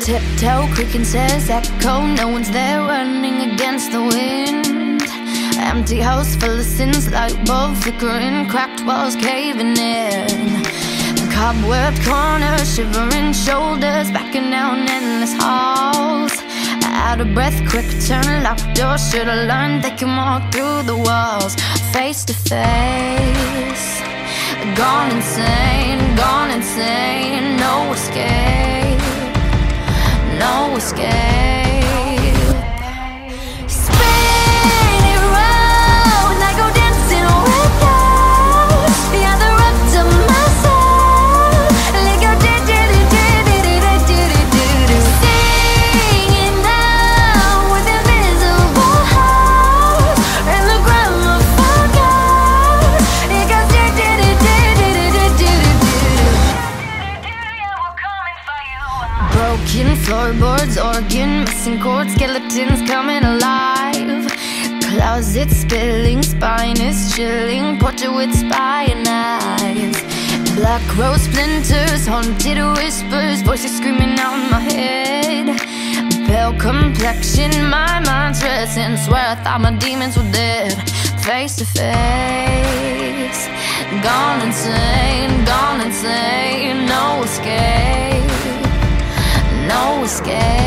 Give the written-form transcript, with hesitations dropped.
Tiptoe, creaking says echo. No one's there, running against the wind. Empty house full of sins, light bulb flickering, cracked walls caving in. Cobwebbed corners, shivering shoulders, backing down endless halls. Out of breath, quick turn, locked door. Should've learned they can walk through the walls. Face to face, gone insane, no escape, no escape. Spin it round, I go dancing without the other up to myself. Let go, singing now with invisible hearts and the gramophone goes. It goes broken floorboards, organ, missing chords, skeletons coming alive. Closet spilling, spine is chilling, portrait with spine eyes. Black rose splinters, haunted whispers, voices screaming out in my head. Pale complexion, my mind's racing. Swear I thought my demons were dead. Face to face, gone insane, no escape, no escape.